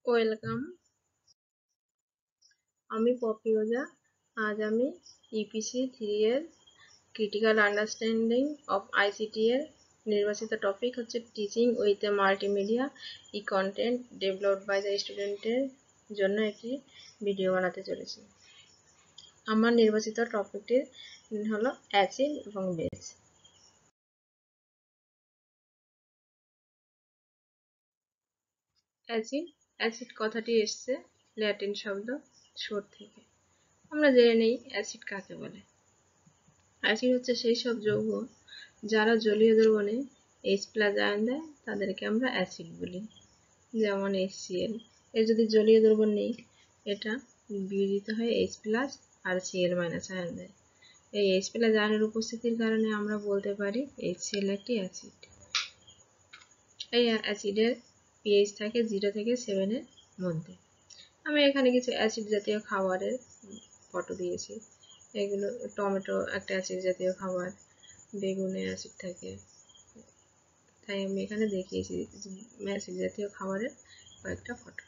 Welcome, আমি poppy ওঝা। আজ আমি ইপিসি 3 এর ক্রিটিক্যাল আন্ডারস্ট্যান্ডিং অফ আইসিটি এর নির্বাচিত টপিক হচ্ছে teaching with a multimedia e content developed by the স্টুডেন্টের জন্য একটি ভিডিও বানাতে চলেছি। আমার নির্বাচিত টপিকটির হলো অ্যাসিড এবং বেস। অ্যাসিড কথাটি এসছে ল্যাটিন শব্দ সোর থেকে। আমরা জেনে নেই অ্যাসিড কাকে বলে। অ্যাসিড হচ্ছে সেই সব যৌগ যারা জলীয় দ্রবণে H+ আয়ন দেয়, তাদেরকে আমরা অ্যাসিড বলি। যেমন HCl, এর যদি জলীয় দ্রবণ নেই, এটা বিয়োজিত হয়ে H+ আর Cl- আয়ন দেয়। এই H+ আয়নের উপস্থিতির কারণে আমরা বলতে পারি HCl একটি অ্যাসিড। এই অ্যাসিডের pH থাকে 0 থেকে 7 এর মধ্যে। আমি এখানে কিছু অ্যাসিড জাতীয় খাবারের ফটো দিয়েছি। এগুলো টমেটো একটা অ্যাসিড জাতীয় খাবার, বেগুনে অ্যাসিড থাকে, তাই আমি এখানে দেখিয়েছি অ্যাসিড জাতীয় খাবারের কয়েকটা ফটো।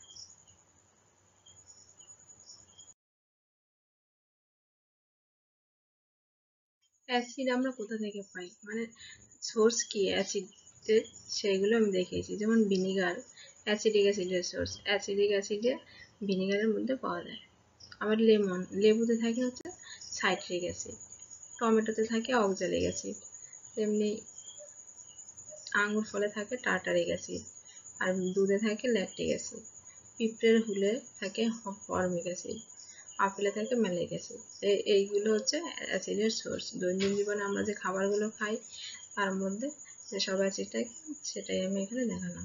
অ্যাসিড আমরা কোথা থেকে পাই, মানে সোর্স কি অ্যাসিডের, সেইগুলো আমি দেখিয়েছি। যেমন ভিনিগার অ্যাসিডিক অ্যাসিডের সোর্স, অ্যাসিডিক অ্যাসিডে ভিনিগারের মধ্যে পাওয়া যায়। আবার লেবুতে থাকে হচ্ছে সাইট্রিক অ্যাসিড, টমেটোতে থাকে অক্সালিক অ্যাসিড, তেমনি আঙ্গুর ফলে থাকে টার্টারিক অ্যাসিড, আর দুধে থাকে ল্যাকটিক অ্যাসিড, পিঁপড়ের হুলে থাকে ফর্মিক অ্যাসিড, আপেলে থাকে ম্যালিক অ্যাসিড। এইগুলো হচ্ছে অ্যাসিডের সোর্স। দৈনন্দিন জীবনে আমরা যে খাবারগুলো খাই তার মধ্যে যে সব অ্যাসিড থাকে, সেটাই আমি এখানে দেখালাম।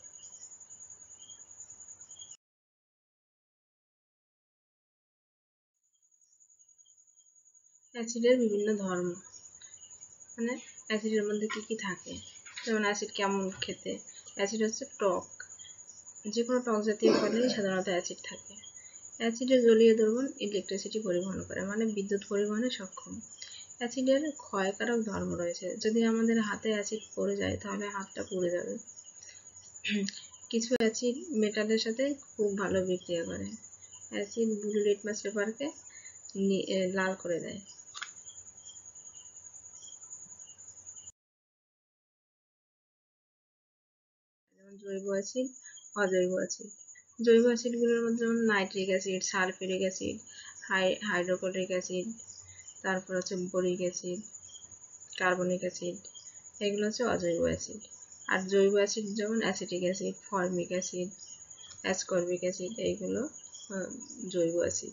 অ্যাসিডের বিভিন্ন ধর্ম, মানে অ্যাসিডের মধ্যে কি কি থাকে। যেমন অ্যাসিড কেমন খেতে, অ্যাসিড হচ্ছে টক, যে কোনো টক জাতীয় ফলেই সাধারণত অ্যাসিড থাকে। অ্যাসিডের জলীয় দ্রবণ ইলেকট্রিসিটি পরিবহন করে, মানে বিদ্যুৎ পরিবহনে সক্ষম। অ্যাসিডের ক্ষয়কারক ধর্ম রয়েছে, যদি আমাদের হাতে অ্যাসিড পড়ে যায় তাহলে হাতটা পুড়ে যাবে। কিছু অ্যাসিড মেটালের সাথে খুব ভালো বিক্রিয়া করে। অ্যাসিড ব্লু লিটমাস পেপারকে লাল করে দেয়। যেমন জৈব অ্যাসিড, অজৈব অ্যাসিড। জৈব অ্যাসিডগুলোর মধ্যে যেমন nitric acid, sulphuric acid, hydrochloric acid, তারপর হচ্ছে বোরিক অ্যাসিড, কার্বনিক অ্যাসিড, এগুলো হচ্ছে অজৈব অ্যাসিড। আর জৈব অ্যাসিড যেমন acetic acid, formic acid, ascorbic acid, এইগুলো জৈব অ্যাসিড।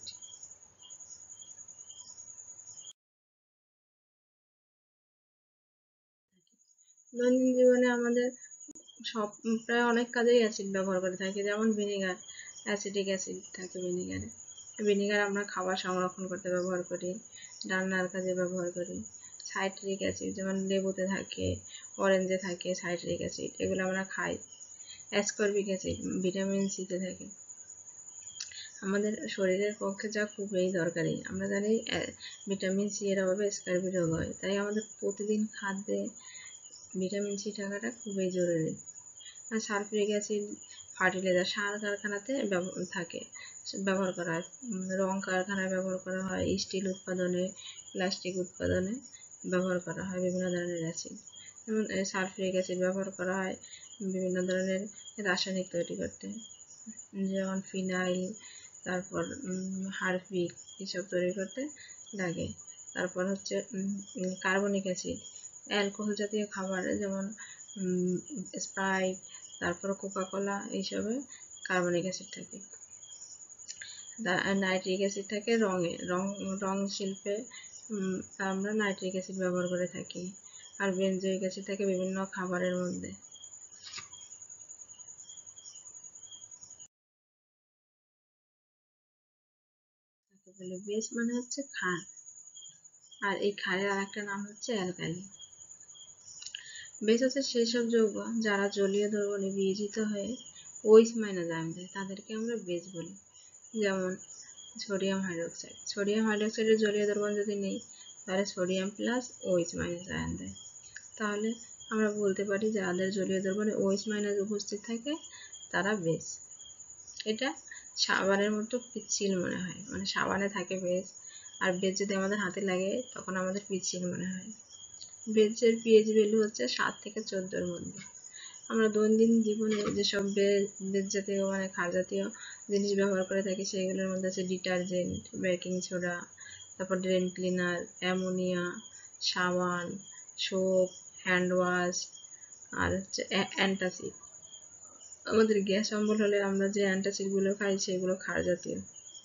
দৈনন্দিন জীবনে আমাদের প্রায় অনেক কাজেই অ্যাসিড ব্যবহার করে থাকি। যেমন ভিনেগার, অ্যাসিটিক অ্যাসিড থাকে ভিনেগারে। ভিনেগার আমরা খাবার সংরক্ষণ করতে ব্যবহার করি, রান্নার কাজে ব্যবহার করি। সাইট্রিক অ্যাসিড যেমন লেবুতে থাকে, অরেঞ্জে থাকে সাইট্রিক অ্যাসিড, এগুলো আমরা খাই। অ্যাসকর্বিক অ্যাসিড ভিটামিন সিতে থাকে, আমাদের শরীরের পক্ষে যা খুবই দরকারি। আমরা জানি ভিটামিন সি এর অভাবে স্কার্বি রোগ হয়, তাই আমাদের প্রতিদিন খাদ্যে ভিটামিন সি থাকাটা খুবই জরুরি। আর সালফিউরিক অ্যাসিড ফার্টিলাইজার, সার কারখানাতে থাকে, ব্যবহার করা হয়। রং কারখানায় ব্যবহার করা হয়, স্টিল উৎপাদনে, প্লাস্টিক উৎপাদনে ব্যবহার করা হয় বিভিন্ন ধরনের অ্যাসিড। যেমন সালফিউরিক অ্যাসিড ব্যবহার করা হয় বিভিন্ন ধরনের রাসায়নিক তৈরি করতে, যেমন ফিনাইল, তারপর হারপিক, এসব তৈরি করতে লাগে। তারপর হচ্ছে কার্বনিক অ্যাসিড, অ্যালকোহল জাতীয় খাবার যেমন স্প্রাইট, তারপর কোকাকোলা, এইসবে কার্বনিক অ্যাসিড থাকে। নাইট্রিক অ্যাসিড থাকে রং শিল্পে আমরা নাইট্রিক অ্যাসিড ব্যবহার করে থাকি। আর বেনজোইক অ্যাসিড থাকে বিভিন্ন খাবারের মধ্যে। বেস মানে হচ্ছে ক্ষার, আর এই ক্ষারের আরেকটা নাম হচ্ছে অ্যালকালি। বেস হচ্ছে সেই সব যৌগ যারা জলীয় দ্রবণে বিয়োজিত হয়ে OH- আয়ন দেয়, তাদেরকে আমরা বেস বলি। যেমন সোডিয়াম হাইড্রোক্সাইড, সোডিয়াম হাইড্রোক্সাইডের জলীয় দ্রবণ যদি নেই, তাহলে সোডিয়াম প্লাস OH- আয়ন দেয়। তাহলে আমরা বলতে পারি যাদের জলীয় দ্রবণে OH- উপস্থিত থাকে তারা বেস। এটা সাবানের মতো পিচ্ছিল মনে হয়, মানে সাবানে থাকে বেজ, আর বেজ যদি আমাদের হাতে লাগে তখন আমাদের পিচ্ছিল মনে হয়। বেজের পিএইচ ভ্যালু হচ্ছে 7 থেকে 14-র মধ্যে। আমরা দৈনন্দিন জীবনে যেসব বেজ জাতীয় মানে ক্ষার জাতীয় জিনিস ব্যবহার করে থাকি সেগুলোর মধ্যে আছে ডিটারজেন্ট, বেকিং সোডা, তারপর ড্রেন ক্লিনার, অ্যামোনিয়া, সাবান, সোপ, হ্যান্ড ওয়াশ, আর হচ্ছে অ্যান্টাসিড। আমাদের গ্যাস অম্বল হলে আমরা যে অ্যান্টাসিডগুলো খাই সেগুলো ক্ষার জাতীয়।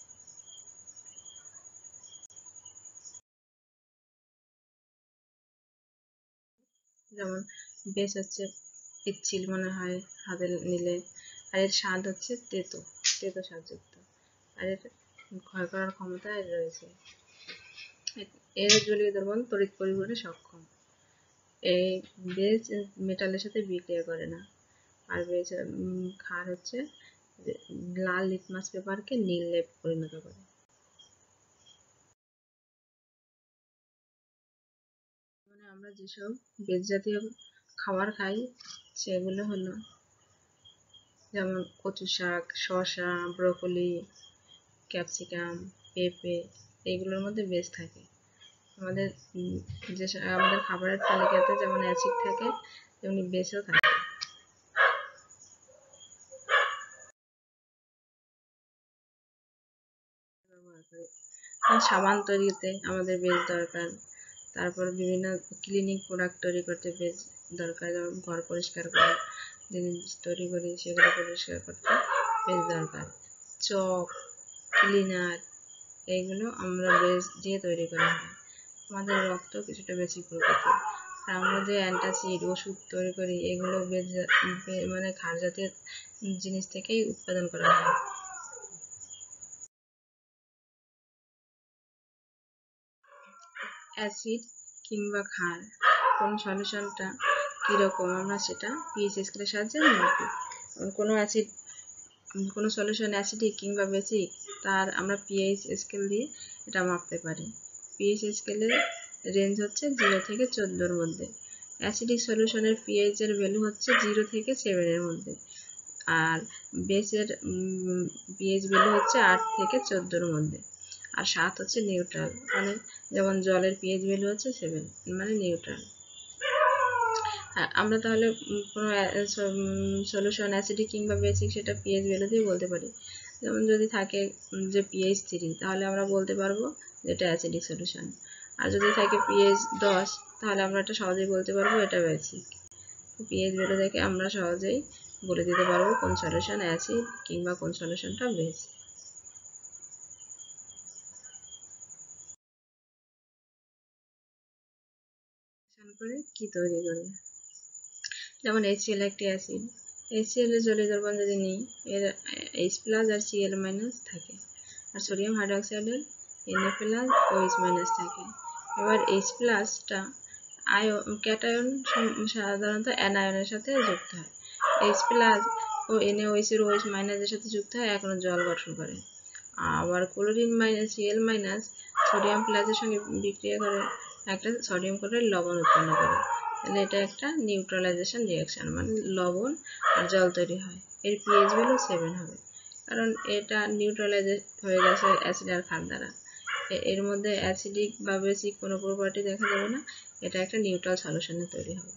যেমন বেশ হচ্ছে পিচ্ছিল মনে হয় হাতে নিলে, আর এর স্বাদ হচ্ছে তেতো স্বাদযুক্ত, আর এর ক্ষয় করার ক্ষমতা রয়েছে। এর জলীয় দ্রবণ তড়িৎ পরিবহনে সক্ষম। এই বেজ মেটালের সাথে বিক্রিয়া করে না। আর বেজ ক্ষার হচ্ছে লাল লিটমাস পেপারকে নীল লেপ পরিণত করে। মানে আমরা যেসব বেজ জাতীয় খাবার খাই সেগুলো হলো যেমন কচু শাক, শসা, ব্রোকলি, ক্যাপসিকাম, পেঁপে, এইগুলোর মধ্যে বেজ থাকে। আমাদের আমাদের খাবারের তালিকাতে যেমন অ্যাসিড থাকে তেমনি বেজও থাকে। সাবান তৈরিতে আমাদের বেজ দরকার, তারপর বিভিন্ন ক্লিনিক প্রোডাক্ট তৈরি করতে বেজ দরকার, যেমন ঘর পরিষ্কার করা জিনিস তৈরি করি সেগুলো পরিষ্কার করতে বেজ দরকার। চক, ক্লিনার, এইগুলো আমরা বেজ দিয়ে তৈরি করা হয়। আমাদের রক্ত কিছুটা বেশি প্রকৃতির, আর আমরা যে অ্যান্টাসিড ওষুধ তৈরি করি এগুলো বেজ মানে ক্ষার জাতীয় জিনিস থেকেই উৎপাদন করা হয়। অ্যাসিড কিংবা ক্ষার কোন সলিউশনটা কীরকম আমরা সেটা পিএইচ স্কেলের সাহায্যে মাপি। কোনো সলিউশন অ্যাসিডিক কিংবা বেসিক তার আমরা পিএইচ স্কেল দিয়ে এটা মাপতে পারি। পিএইচ স্কেলের রেঞ্জ হচ্ছে 0 থেকে 14-র মধ্যে। অ্যাসিডিক সলিউশনের পিএইচ এর ভ্যালু হচ্ছে 0 থেকে 7-এর মধ্যে, আর বেসের পিএইচ ভ্যালু হচ্ছে 8 থেকে 14-র মধ্যে, আর 7 হচ্ছে নিউট্রাল, মানে যেমন জলের পিএইচ ভ্যালু হচ্ছে 7, মানে নিউট্রাল। আমরা তাহলে কোনো সলিউশন অ্যাসিডিক কিংবা বেসিক সেটা পিএইচ ভ্যালু দিয়ে বলতে পারি। যেমন যদি থাকে যে পিএইচ 3 তাহলে আমরা বলতে পারবো যেটা অ্যাসিডিক সলিউশন, আর যদি থাকে পিএইচ 10 তাহলে আমরা এটা সহজেই বলতে পারবো এটা বেসিক। পিএইচ ভ্যালু থেকে আমরা সহজেই বলে দিতে পারবো কোন সলিউশন অ্যাসিড কিংবা কোন সলিউশনটা বেস। করে কি তৈরি করে, যেমন HCl একটি অ্যাসিড, HCl এর জলীয় দ্রবণ যদি নিই এর H+ আর Cl- থাকে, আর সোডিয়াম হাইড্রোক্সাইডের Na+ OH- থাকে। এবার H+টা ক্যাটায়ন সাধারণত অ্যানায়নের সাথে যুক্ত হয়। H+ ও NaOH এর OH- এর সাথে যুক্ত হয় এখনো জল গঠন করে। আবার ক্লোরিন Cl- সোডিয়াম প্লাসের সঙ্গে বিক্রিয়া করে একটা সোডিয়াম ক্লোরাইড লবণ উৎপন্ন করে। তাহলে এটা একটা নিউট্রালাইজেশন রিঅ্যাকশন, মানে লবণ আর জল তৈরি হয়। এর পিএইচ ভ্যালু 7 হবে, কারণ এটা নিউট্রালাইজ হয়ে গেছে অ্যাসিড আর ক্ষার দ্বারা। এর মধ্যে অ্যাসিডিক বা বেসিক কোনো প্রপার্টি দেখা যাবে না, এটা একটা নিউট্রাল সলিউশনে তৈরি হবে।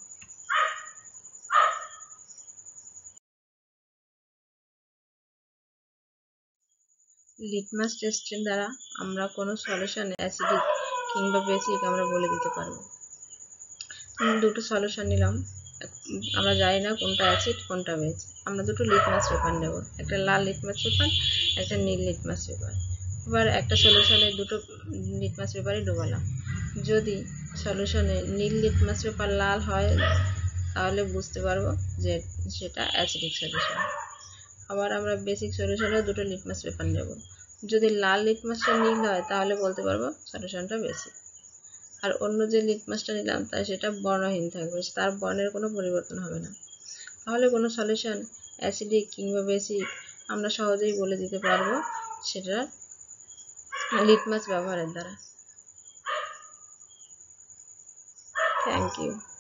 লিটমাস টেস্টের দ্বারা আমরা কোনো সলিউশন অ্যাসিডিক কিংবা বেসিক আমরা বলে দিতে পারবো। দুটো সলিউশন নিলাম, আমরা জানি না কোনটা অ্যাসিড কোনটা বেস, আমরা দুটো লিটমাস পেপার নেব, একটা লাল লিটমাস পেপার একটা নীল লিটমাস পেপার। এবার একটা সলিউশনে দুটো লিটমাস পেপারই ডোবালাম, যদি সলিউশনে নীল লিটমাস পেপার লাল হয় তাহলে বুঝতে পারবো যে সেটা অ্যাসিডিক সলিউশন। আবার আমরা বেসিক সলিউশনে দুটো লিটমাস পেপার নেব, যদি লাল লিটমাসটা নীল হয় তাহলে বলতে পারবো সলিউশনটা বেসিক। আর অন্য যে লিটমাসটা নিলাম তাই সেটা বর্ণহীন থাকবে, তার বর্ণের কোনো পরিবর্তন হবে না। তাহলে কোনো সলিউশন অ্যাসিডিক কিংবা বেসিক আমরা সহজেই বলে দিতে পারবো সেটা লিটমাস ব্যবহারের দ্বারা। Thank you.